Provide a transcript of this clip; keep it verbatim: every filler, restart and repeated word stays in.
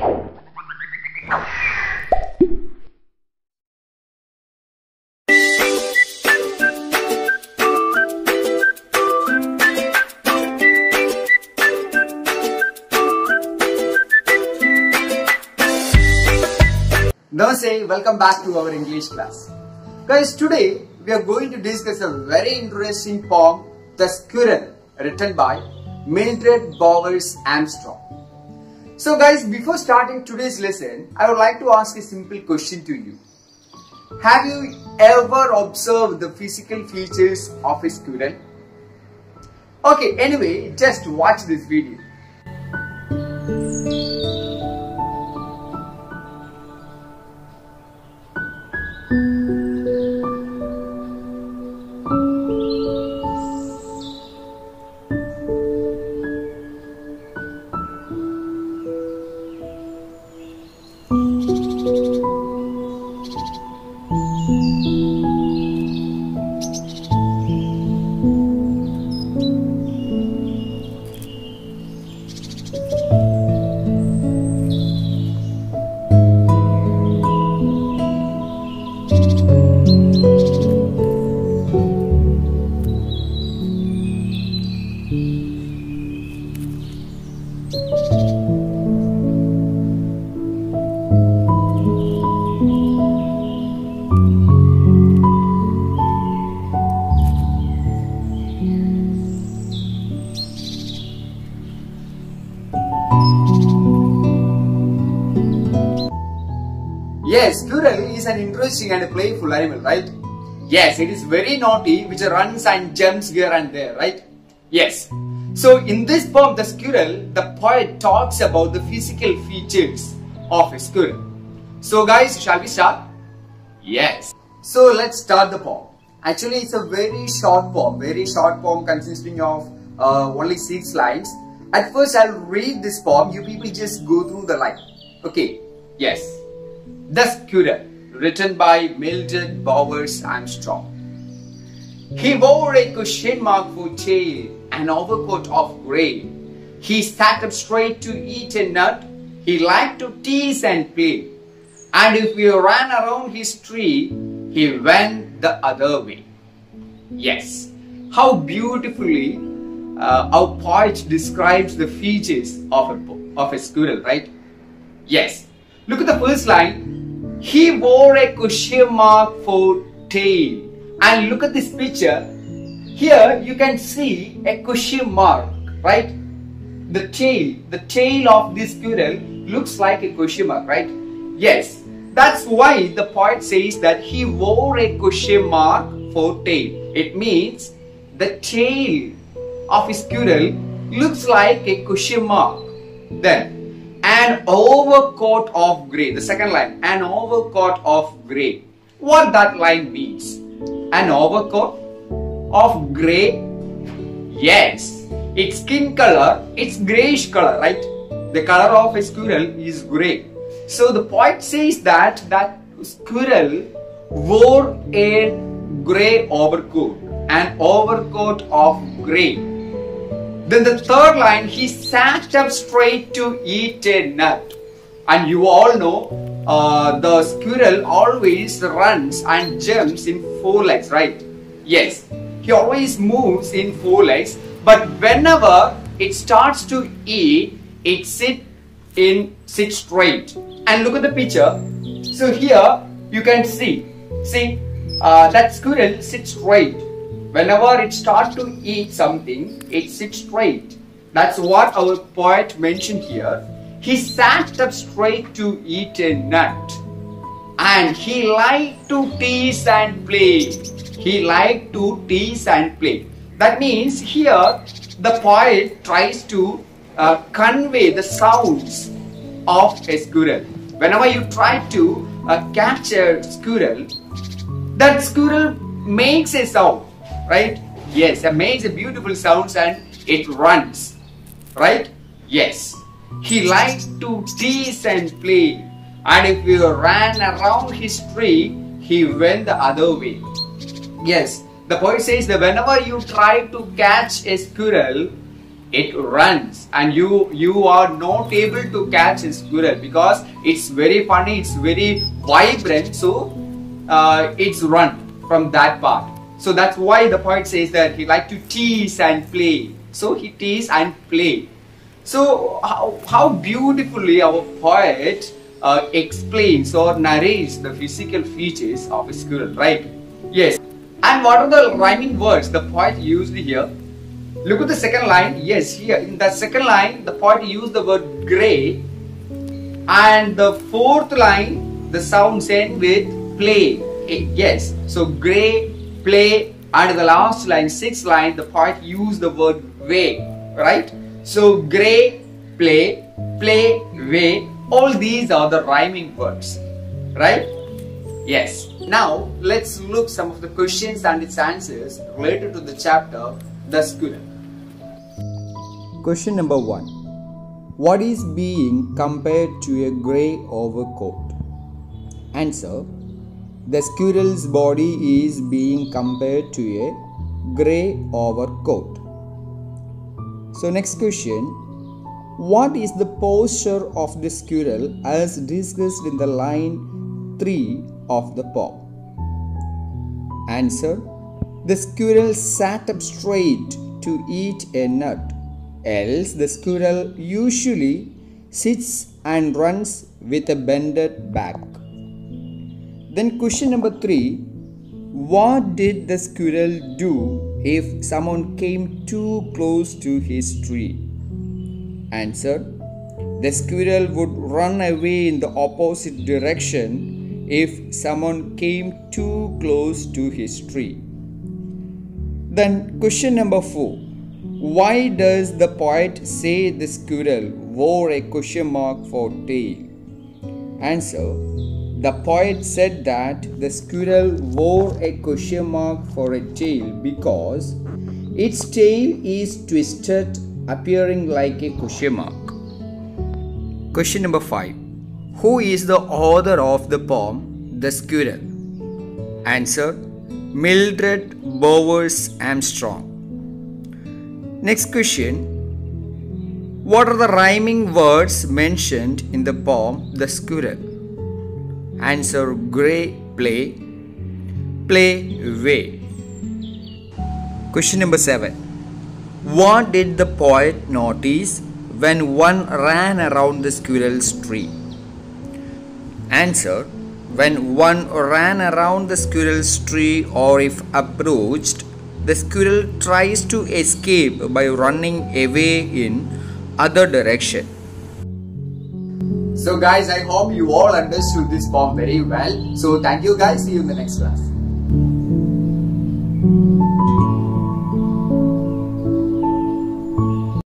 Namaste, welcome back to our English class. Guys, today we are going to discuss a very interesting poem, The Squirrel, written by Mildred Bowers Armstrong. So guys, before starting today's lesson, I would like to ask a simple question to you. Have you ever observed the physical features of a squirrel? Okay, anyway, just watch this video. Yes, squirrel is an interesting and playful animal, right? Yes, it is very naughty, which runs and jumps here and there, right? Yes. So in this poem, The Squirrel, the poet talks about the physical features of a squirrel. So guys, shall we start? Yes. So let's start the poem. Actually, it's a very short poem, very short poem consisting of uh, only six lines. At first, I'll read this poem. You people just go through the line. Okay. Yes. The Squirrel, written by Mildred Bowers Armstrong. He wore a cushion mark for tail, an overcoat of grey. He sat up straight to eat a nut. He liked to tease and play. And if we ran around his tree, he went the other way. Yes, how beautifully uh, our poet describes the features of a, of a squirrel, right? Yes. Look at the first line. He wore a cushion mark for tail. And look at this picture. Here you can see a cushion mark, right? The tail, the tail of this squirrel looks like a cushion mark, right? Yes, that's why the poet says that he wore a cushion mark for tail. It means the tail of a squirrel looks like a cushion mark. Then, an overcoat of grey. The second line, an overcoat of grey. What that line means? An overcoat of grey? Yes. Its skin color, it's greyish color, right? The color of a squirrel is grey. So the poet says that that squirrel wore a grey overcoat. An overcoat of grey. Then the third line, he sat up straight to eat a nut. And you all know uh, the squirrel always runs and jumps in four legs, right? Yes, he always moves in four legs. But whenever it starts to eat, it sit in sit straight. And look at the picture. So here you can see, see uh, that squirrel sits straight. Whenever it starts to eat something, it sits straight. That's what our poet mentioned here. He sat up straight to eat a nut. And he liked to tease and play. He liked to tease and play. That means here the poet tries to uh, convey the sounds of a squirrel. Whenever you try to uh, catch a squirrel, that squirrel makes a sound. Right? Yes, it makes a beautiful sounds and it runs. Right? Yes. He likes to tease and play. And if you ran around his tree, he went the other way. Yes. The poet says that whenever you try to catch a squirrel, it runs, and you you are not able to catch a squirrel because it's very funny, it's very vibrant, so uh, it's run from that part. So that's why the poet says that he liked to tease and play. So he tease and play. So how, how beautifully our poet uh, explains or narrates the physical features of a squirrel, right? Yes. And what are the rhyming words the poet used here? Look at the second line. Yes, here in the second line, the poet used the word grey, and the fourth line, the sounds end with play. Yes, so grey, play, and the last line, sixth line, the poet used the word way, right? So grey, play, play, way, all these are the rhyming words, right? Yes. Now let's look some of the questions and its answers related to the chapter The Squirrel. Question number one. What is being compared to a grey overcoat? Answer. The squirrel's body is being compared to a grey overcoat. So next question. What is the posture of the squirrel as discussed in the line three of the poem? Answer. The squirrel sat up straight to eat a nut. Else the squirrel usually sits and runs with a bended back. Then question number three. What did the squirrel do if someone came too close to his tree? Answer. The squirrel would run away in the opposite direction if someone came too close to his tree. Then question number four. Why does the poet say the squirrel wore a question mark for tail? Answer. The poet said that the squirrel wore a question mark for a tail because its tail is twisted, appearing like a question mark. Question number five. Who is the author of the poem The Squirrel? Answer. Mildred Bowers Armstrong. Next question. What are the rhyming words mentioned in the poem The Squirrel? Answer. Grey, play, play, way. Question number seven. What did the poet notice when one ran around the squirrel's tree? Answer. When one ran around the squirrel's tree, or if approached, the squirrel tries to escape by running away in other direction. So guys, I hope you all understood this poem very well. So thank you guys. See you in the next class.